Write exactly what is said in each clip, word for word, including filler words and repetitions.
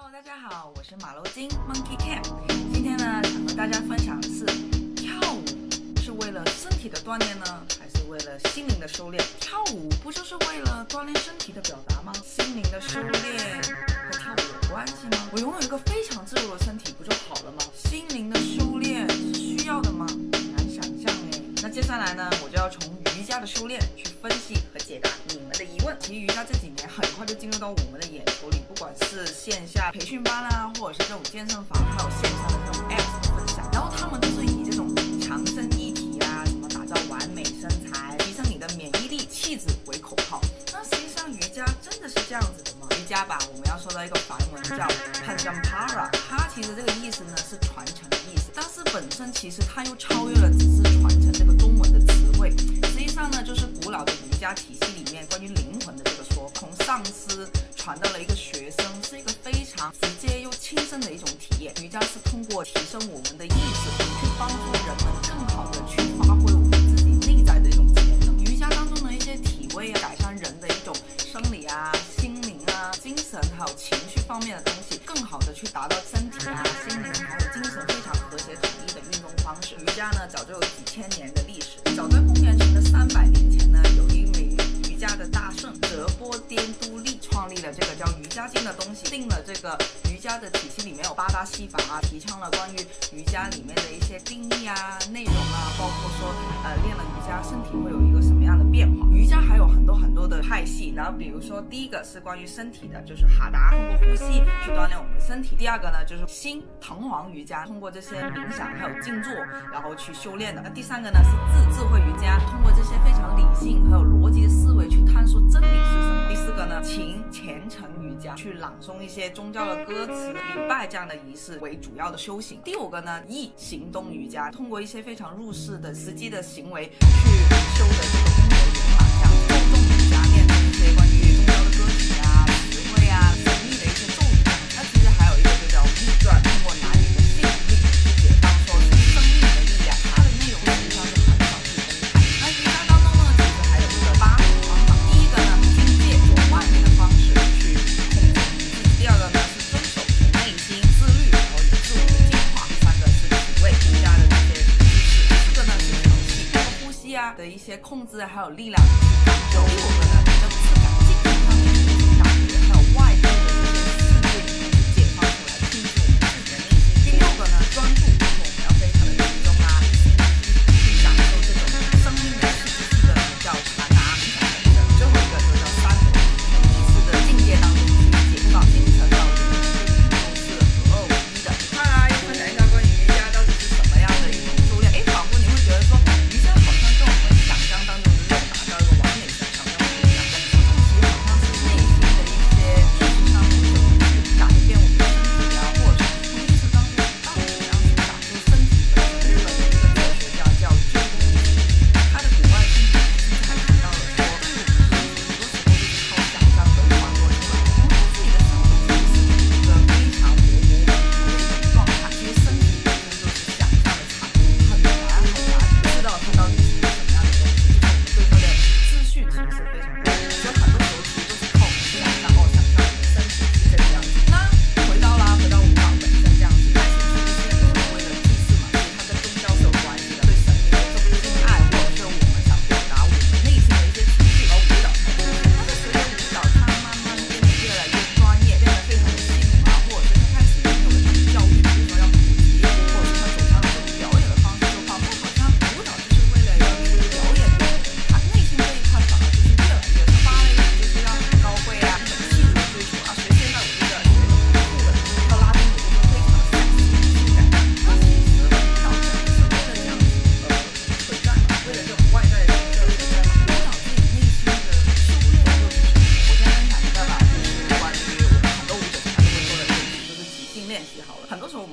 Hello， 大家好，我是马楼精 Monkey Camp。今天呢，想和大家分享的是，跳舞是为了身体的锻炼呢，还是为了心灵的修炼？跳舞不就是为了锻炼身体的表达吗？心灵的修炼和跳舞有关系吗？我拥有一个非常自由的身体，不就好了吗？心灵的修炼是需要的吗？难想象哎。那接下来呢，我就要从瑜伽的修炼去分析和解答你们的疑问。其实瑜伽这几年很快就进入到我们的眼球里，不管是线下培训班啊，或者是这种健身房，还有线上的这种 apps 的分享，然后他们都是以这种强身一体啊，什么打造完美身材、提升你的免疫力、气质为口号。那实际上瑜伽真的是这样子的吗？瑜伽吧，我们要说到一个梵文叫 Panchampara， 它其实这个意思呢是传承的意思，但是本身其实它又超越了只是传承这个中文的词汇。实际上呢，就是古老的瑜伽体系里面关于灵魂的这个说法，从上师传到了一个学生，是一个非常直接又亲身的一种体验。瑜伽是通过提升我们的意识，去帮助人们更好的去发挥我们自己内在的一种潜能。瑜伽当中的一些体位啊，改善人的一种生理啊、心灵啊、精神还有情绪方面的东西，更好的去达到身体啊、心灵还有精神非常和谐统一的运动方式。瑜伽呢，早就有几千年的历史。早在公元前的三百年前呢，有一名瑜伽的大圣德波颠都利创立了这个叫瑜伽经的东西，定了这个瑜伽的体系里面有八大系法啊，提倡了关于瑜伽里面的一些定义啊、内容啊，包括说呃练了瑜伽身体会有一个什么样的变化。瑜伽还有很多很多的派系，然后比如说第一个是关于身体的，就是哈达，通过呼吸去锻炼我们的身体。第二个呢就是心藤黄瑜伽，通过这些冥想还有静坐然后去修炼的。那第三个呢是智智慧瑜伽，通过这些非常理性还有逻辑的思维去探索真理是什么。第四个呢勤虔诚瑜伽，去朗诵一些宗教的歌词、礼拜这样的仪式为主要的修行。第五个呢意行动瑜伽，通过一些非常入世的实际的行为去修的这个功德圆满，这样子。咒动瑜伽练一些关于宗教的歌曲啊、词汇啊、神秘的一些咒语。那其实还有一个就叫逆转，通过男女的吸引力去解放说是生命的力量，它的内容实际上是很少去公开。那瑜伽当中呢，其实还有一个八种方法。第一个呢，经借由外面的方式去控制自己；第二个呢是遵守从内心自律，然后以自我的进化；第三个是体位瑜伽的这些姿势；第四个呢是调气，通过呼吸啊的一些控制，还有力量去感受；第五个呢叫质感，精神上面的一些感觉，还有外部的这些视觉里面去解放出来，进入我们自己的内心；第六个呢专注，就是我们要非常的集中啊，一心一意去感受这种生命的气息的叫禅啊冥想本身；最后一个就叫三摩，从意识的境界当中去解放精神到灵魂是合二为一的。当然又分享一下关于瑜伽到底是什么样的一种修炼。哎，仿佛你会觉得说瑜伽好像跟我们想象当中的这种打造一个完美身材好像不一样，但是其实好像是内心的一些意识上面怎么去改变我们的身体啊，或者是从意识当中到底怎么样去感受身体本身。日本的一个哲学家叫鸠摩他的古外身体其实还提到了说，对我们的身体很多时候就是靠想象和传播出来的。我们对自己的身体其实是一个非常模糊的一种状态，其实身体本身就是想象的产物，很难很难知道它到底是一个什么样的东西。就是我们对它的资讯其实是非常多的，所以很多时候其实都是靠我们想象哦，想象我们的身体是这个样子。那回到啦，回到舞蹈本身这样子，开始出现所谓的祭祀嘛，其实它跟宗教是有关系的，对神明的这种敬爱，或者是我们想表达我们内心的一些情绪，而舞蹈才出现。但是随着舞蹈它慢慢变得越来越专业，变得非常的系统啊，或者是它开始拥有了这种教育，比如说要普及，或者是它走上了这种表演的方式，就仿佛好像舞蹈就是为了要去表演的，它内心这一块反而就是越来越少。芭蕾舞就是要很高贵啊，很气质的追求啊，学现代舞就是要学的很酷的，跳拉丁舞就是非常的 sexy 性感。那其实舞蹈真的是为了这样子呃存在嘛，为了这种外在的形象存在嘛。舞蹈自己内心的修炼又是什么？我先分享一个吧，就是关于我们很多舞者他都会说的这个就是即兴练习好了。很多时候我们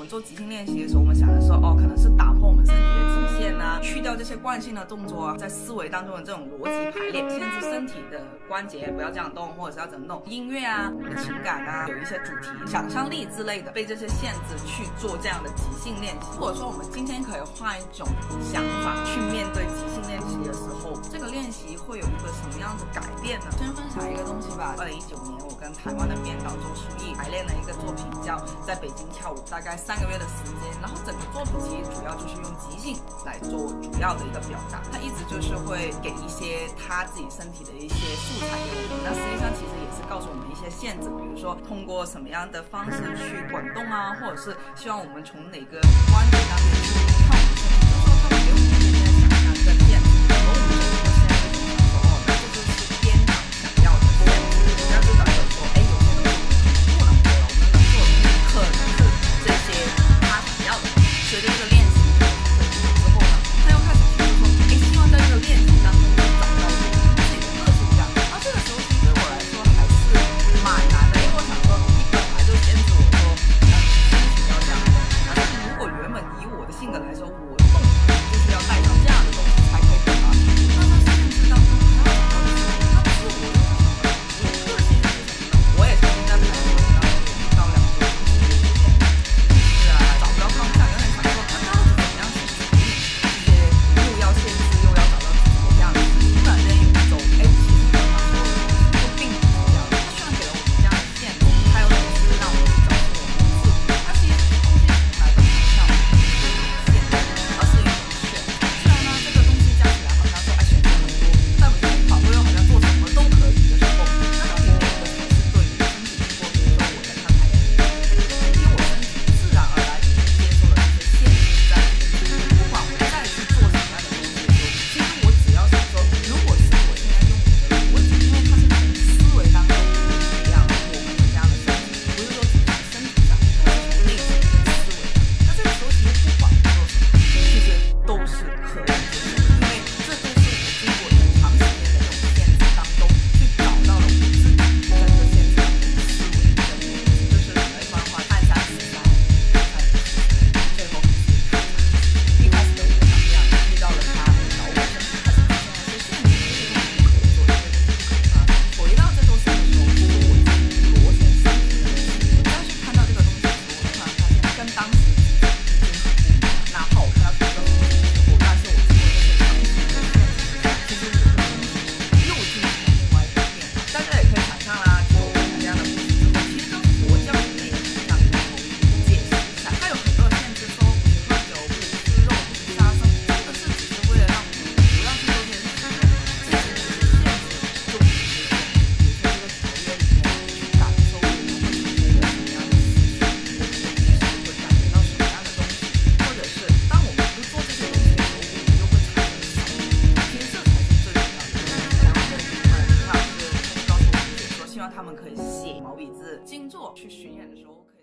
们做即兴练习的时候，我们想的时候，哦，可能是打破我们身体的极限啊，去掉这些惯性的动作啊，在思维当中的这种逻辑排列，限制身体的关节不要这样动，或者是要怎么弄。音乐啊，我们的情感啊，有一些主题、想象力之类的，被这些限制去做这样的即兴练习。或者说，我们今天可以换一种想法去面对即兴练习的时候，这个练习会有一个什么样的改变呢？先分享一个东西吧。二零一九年，我跟台湾的编导周书毅排练了一个作品，叫在北京跳舞，大概三个月的时间。然后整个作品其实主要就是用即兴来做主要的一个表达。他一直就是会给一些他自己身体的一些素材给我们，那实际上其实也是告诉我们一些限制，比如说通过什么样的方式去滚动啊，或者是希望我们从哪个观点当中去看我们身体，就是说他们给我们一些想象跟限制，而我们现在就想说，哦，那这就是编导想要的限制。那就代表说，哎，有些东西我们不能做了，我们能做的东西可能是这些他想要的。随着这个练习之后呢，他又开始提出说，哎，希望在这个练习当中找到自己的个性感。而这个时候其实对我来说还是蛮难的，因为我想说，你本来就限制我说，呃，身体要这样动。但是如果原本以我的性格来说，我动就是要带上这样的东西才可以表达出来。那在限制当中，还要找到自己，那自我又是什么呢？我的个性是什么呢？我也曾经在排练过程当中有遇到两个同学，有点是啊，找不到方向，有点想说，那到底怎么样去处理这些又要限制又要找到自己的样子？突然间有一种，哎，其实好像说就并不是这样。他虽然给了我们这样的限制，还有同时让我们找出我们自我，但其实这些东西从来都不像我们限制，而是一种选择。虽然呢，这个东西加起来好像说，哎，选择很多，但我们仿佛又好像做什么都可以的时候，那到底哪个才是对的？身体经过，比如说我在看排练，因为我身体自然而然已经接受了这些限制在里面，不管我再去做什么样的东西的时候，其实我只要想说，如果是我现在用我的逻辑，因为它是从思维当中培养我们的这样的身体，不是说只从身体上，而是从内心跟思维上。那这个时候其实不管我做什么，其实都是可以接受的，因为这都是我经过很长时间的这种限制当中去找到了我自己在这个限制当中的思维跟逻辑，就是有一番话，看山是山，看山是山，最后是看山。一开始的我长这样，遇到了他，然后我身体开始出现了一些限制，这些东西不可以做，这些东西不可以发生。回到这座山的时候，其实我已经螺旋上升了。我再去看到这个东西的时候，我突然发现跟当时已经很不一样。哪怕我看到同一个东西的时候，但是我经过这些长时间的限制之下，其实我的身体又进行了另外一个变化。大家也可以想象啦，就我们这样的故事之后，其实跟佛教里面也很像的某一个界限下，它有很多的限制，说不喝酒、不吃肉、不杀生，真的是只是为了让我们不要去做这件事情。其实这些限制就不是限制，比如说这个条约里面去感受我们会产生一个什么样的思绪，我们的意识会感觉到什么样的东西，或者是当我们不做这些东西的时候，我们又会产生什么？其实这才是最重要的。台湾的李老师告诉我们说，希望他们可以写毛笔字、静坐去巡演的时候。